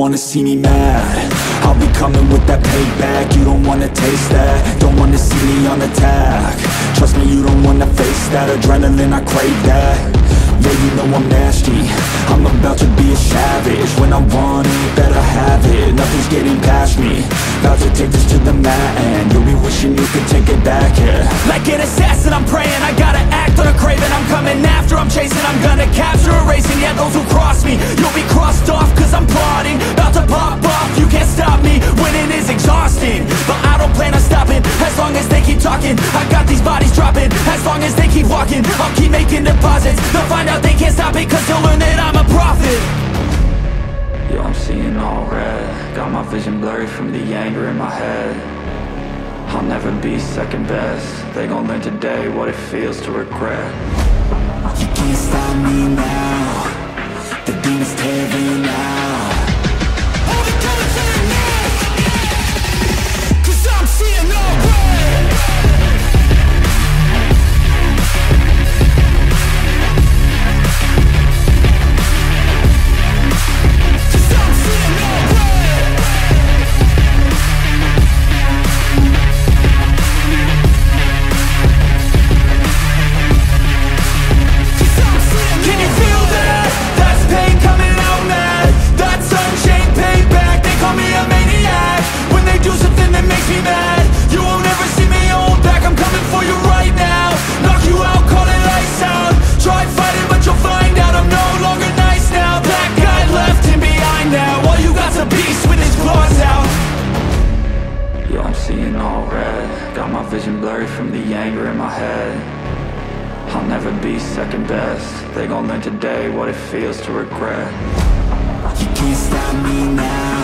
wanna see me mad. I'll be coming with that payback. You don't wanna taste that, don't wanna see me on attack. Trust me, you don't wanna face that. Adrenaline, I crave that. Yeah, you know I'm nasty, I'm about to be a savage. When I want it, better have it. Nothing's getting past me, about to take this to the mat. And you'll be wishing you could take it back, yeah. Like an assassin, I'm praying, I gotta act on a craving. I'm coming after, I'm chasing, I'm gonna capture, erasing. Yeah, those who cross me, you'll be crossed off, cause I'm plotting, about to pop off. You can't stop me, winning is exhausting, but I don't plan on stopping, as long as they keep talking. I got these bodies dropping, as long as they keep walking. I'll keep making deposits, they'll find out they can't stop it, cause they'll learn that I'm a prophet. Yo, I'm seeing all red, got my vision blurry from the anger in my head. I'll never be second best, they gon' learn today what it feels to regret. You can't stop me now, the demons tearing now. Hold it coming to your neck, cause I'm seeing all red. Seeing all red, got my vision blurry from the anger in my head. I'll never be second best, they gon' learn today what it feels to regret. You can't stop me now.